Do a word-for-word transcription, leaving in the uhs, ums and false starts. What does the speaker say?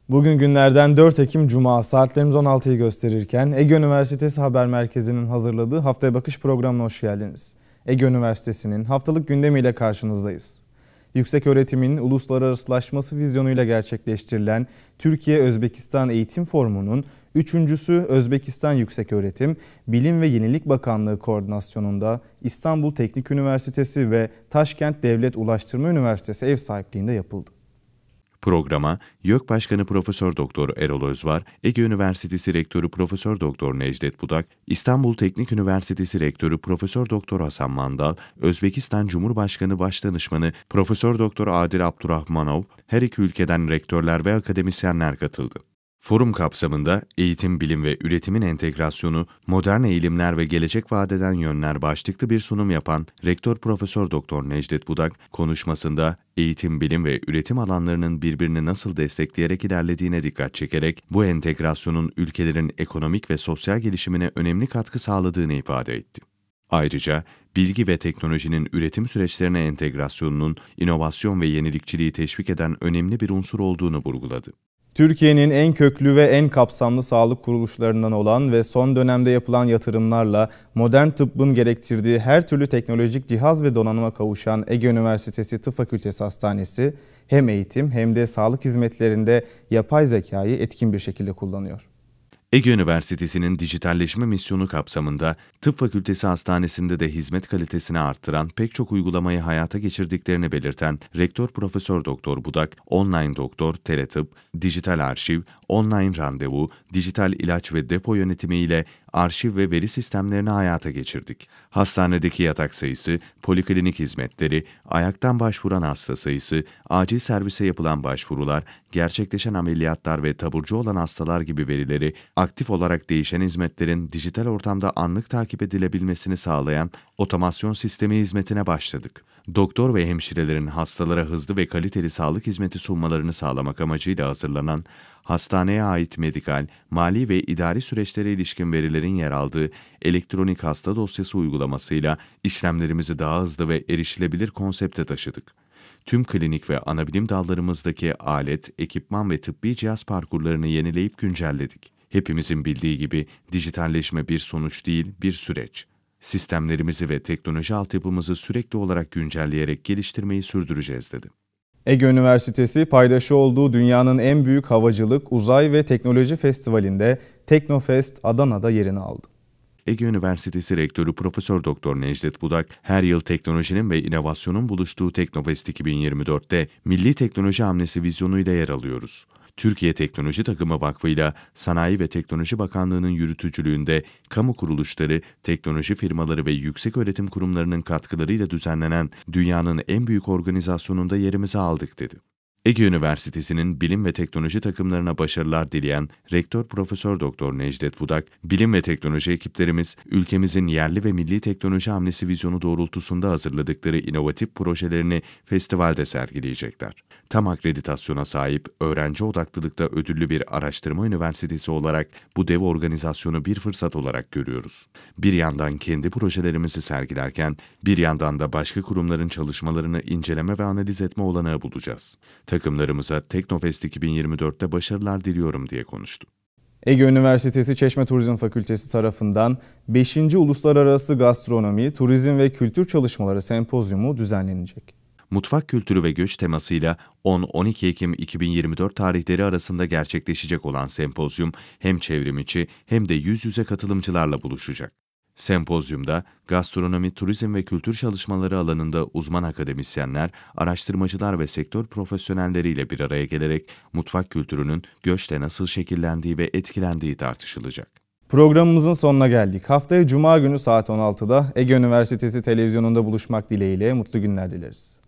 Bugün günlerden dört Ekim Cuma, saatlerimiz on altıyı gösterirken Ege Üniversitesi Haber Merkezi'nin hazırladığı Haftaya Bakış programına hoş geldiniz. Ege Üniversitesi'nin haftalık gündemiyle karşınızdayız. Yükseköğretimin uluslararasılaşması vizyonuyla gerçekleştirilen Türkiye-Özbekistan Eğitim Forumu'nun üçüncüsü Özbekistan Yükseköğretim, Bilim ve Yenilik Bakanlığı koordinasyonunda İstanbul Teknik Üniversitesi ve Taşkent Devlet Ulaştırma Üniversitesi ev sahipliğinde yapıldı. Programa YÖK Başkanı Profesör Doktor Erol Özvar, Ege Üniversitesi Rektörü Profesör Doktor Necdet Budak, İstanbul Teknik Üniversitesi Rektörü Profesör Doktor Hasan Mandal, Özbekistan Cumhurbaşkanı Başdanışmanı Profesör Doktor Adil Abdurrahmanov, her iki ülkeden rektörler ve akademisyenler katıldı. Forum kapsamında eğitim, bilim ve üretimin entegrasyonu, modern eğilimler ve gelecek vadeden yönler başlıklı bir sunum yapan Rektör Profesör Doktor Necdet Budak, konuşmasında eğitim, bilim ve üretim alanlarının birbirini nasıl destekleyerek ilerlediğine dikkat çekerek bu entegrasyonun ülkelerin ekonomik ve sosyal gelişimine önemli katkı sağladığını ifade etti. Ayrıca bilgi ve teknolojinin üretim süreçlerine entegrasyonunun inovasyon ve yenilikçiliği teşvik eden önemli bir unsur olduğunu vurguladı. Türkiye'nin en köklü ve en kapsamlı sağlık kuruluşlarından olan ve son dönemde yapılan yatırımlarla modern tıbbın gerektirdiği her türlü teknolojik cihaz ve donanıma kavuşan Ege Üniversitesi Tıp Fakültesi Hastanesi hem eğitim hem de sağlık hizmetlerinde yapay zekayı etkin bir şekilde kullanıyor. Ege Üniversitesi'nin dijitalleşme misyonu kapsamında Tıp Fakültesi Hastanesi'nde de hizmet kalitesini arttıran pek çok uygulamayı hayata geçirdiklerini belirten Rektör Profesör Doktor Budak, online doktor, teletıp, dijital arşiv, online randevu, dijital ilaç ve depo yönetimi ile arşiv ve veri sistemlerini hayata geçirdik. Hastanedeki yatak sayısı, poliklinik hizmetleri, ayaktan başvuran hasta sayısı, acil servise yapılan başvurular, gerçekleşen ameliyatlar ve taburcu olan hastalar gibi verileri aktif olarak değişen hizmetlerin dijital ortamda anlık takip edilebilmesini sağlayan otomasyon sistemi hizmetine başladık. Doktor ve hemşirelerin hastalara hızlı ve kaliteli sağlık hizmeti sunmalarını sağlamak amacıyla hazırlanan, hastaneye ait medikal, mali ve idari süreçlere ilişkin verilerin yer aldığı elektronik hasta dosyası uygulamasıyla işlemlerimizi daha hızlı ve erişilebilir konsepte taşıdık. Tüm klinik ve anabilim dallarımızdaki alet, ekipman ve tıbbi cihaz parkurlarını yenileyip güncelledik. Hepimizin bildiği gibi dijitalleşme bir sonuç değil, bir süreç. Sistemlerimizi ve teknoloji altyapımızı sürekli olarak güncelleyerek geliştirmeyi sürdüreceğiz dedi. Ege Üniversitesi paydaşı olduğu dünyanın en büyük havacılık, uzay ve teknoloji festivalinde Teknofest Adana'da yerini aldı. Ege Üniversitesi Rektörü Profesör Doktor Necdet Budak, her yıl teknolojinin ve inovasyonun buluştuğu Teknofest iki bin yirmi dört'te Milli Teknoloji Hamlesi vizyonuyla yer alıyoruz. Türkiye Teknoloji Takımı Vakfı'yla Sanayi ve Teknoloji Bakanlığı'nın yürütücülüğünde kamu kuruluşları, teknoloji firmaları ve yükseköğretim kurumlarının katkılarıyla düzenlenen dünyanın en büyük organizasyonunda yerimizi aldık dedi. Ege Üniversitesi'nin bilim ve teknoloji takımlarına başarılar dileyen Rektör Profesör Doktor Necdet Budak, bilim ve teknoloji ekiplerimiz ülkemizin yerli ve milli teknoloji hamlesi vizyonu doğrultusunda hazırladıkları inovatif projelerini festivalde sergileyecekler. Tam akreditasyona sahip, öğrenci odaklılıkta ödüllü bir araştırma üniversitesi olarak bu dev organizasyonu bir fırsat olarak görüyoruz. Bir yandan kendi projelerimizi sergilerken, bir yandan da başka kurumların çalışmalarını inceleme ve analiz etme olanağı bulacağız. Takımlarımıza Teknofest iki bin yirmi dört'te başarılar diliyorum diye konuştu. Ege Üniversitesi Çeşme Turizm Fakültesi tarafından beşinci Uluslararası Gastronomi, Turizm ve Kültür Çalışmaları Sempozyumu düzenlenecek. Mutfak kültürü ve göç temasıyla on on iki Ekim iki bin yirmi dört tarihleri arasında gerçekleşecek olan sempozyum hem çevrim içi hem de yüz yüze katılımcılarla buluşacak. Sempozyumda gastronomi, turizm ve kültür çalışmaları alanında uzman akademisyenler, araştırmacılar ve sektör profesyonelleriyle bir araya gelerek mutfak kültürünün göçle nasıl şekillendiği ve etkilendiği tartışılacak. Programımızın sonuna geldik. Haftaya Cuma günü saat on altıda Ege Üniversitesi televizyonunda buluşmak dileğiyle mutlu günler dileriz.